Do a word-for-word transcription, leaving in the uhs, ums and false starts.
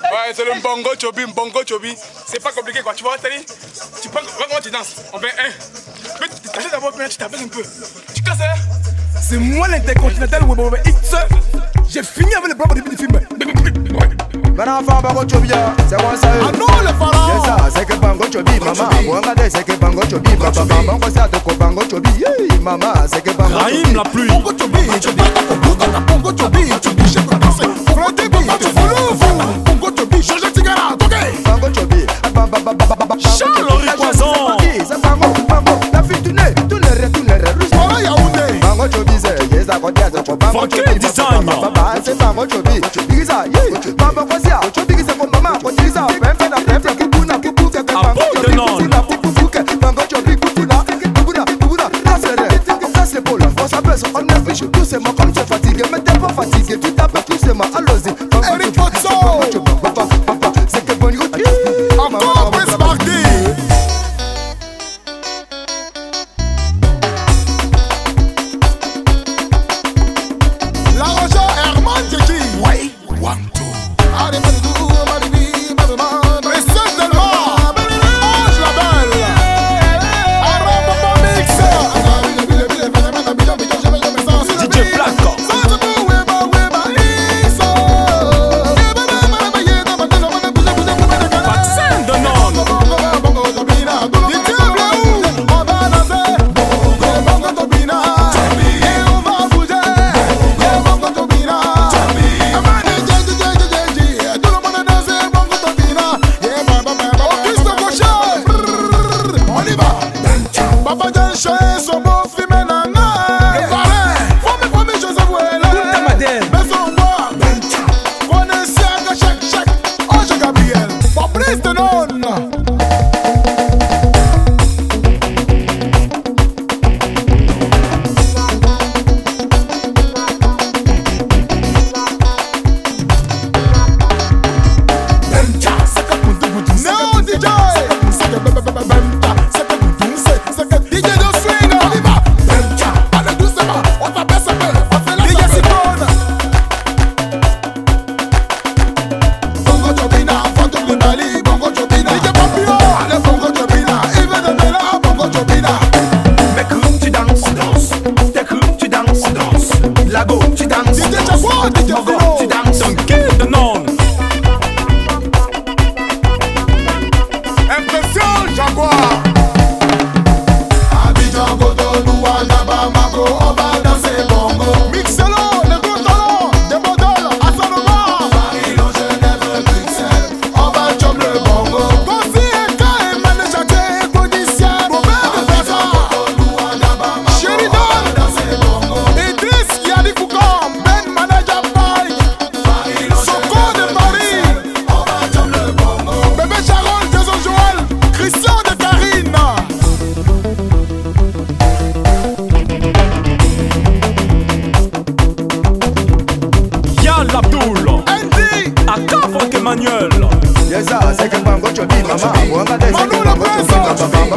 Ouais, c'est le bongo chobi, bongo chobi. C'est pas compliqué quoi, tu vois, Tali. Tu penses, comment tu danses? On fait un. Mais tu t'achètes d'abord, tu t'appelles un peu. Tu casses, hein? C'est moi l'intercontinental Webobe X. J'ai fini avec le bras au début du film. Maintenant, Bango Chobi, c'est quoi ça? Ah non, le pharaon! C'est ça, c'est que Bango Chobi, maman. Regardez, c'est que Bango Chobi, papa, Bango ça de quoi Bango Chobi, maman, c'est que Bango Rahim la pluie. Bango Chobi, Chobi, Bango Chobi, Chobi, j'ai pas dansé. Frottez, Bango Chobi, Bango Chobi, Georges Tigara, ok? Bango Chobi, Charles-Henri Poisson. c'est Bango, Bango, la fille tournée, tournée, tournée, Voilà Yaoundé. Bango Chobi, c'est yes, à côté, c'est quoi Bango Chobi, papa, c'est Bango Chobi, Chobi, ça, yeah, Bango Chobi, Chobi, c'est quoi maman, Chobi, ça, femme, femme, femme, femme, Kupuna, Kupuka, Bango Chobi, Kupuna, Kupuka, Bango Chobi, Kupuna, Kupuna, Kupuna, là c'est le, là c'est pour la force, après on est fichu, tout c'est moi comme tu es fatigué, mais t'es pas fatigué, tu t'appelles tout c'est moi, allons-y, Eric Potso. papa, papa, c'est que bon, Encore Prince Marty. La Roja Herman Djeki. Ouais, one, two. Allez, Madou, Madibi, Madouman. Princesse Delmar. Ange la belle. Arrête, papa, mix. D J Placard. Vaccin de non. Yes, c'est que Bango Chobi, maman. Regardez, c'est que Bango Chobi, papa,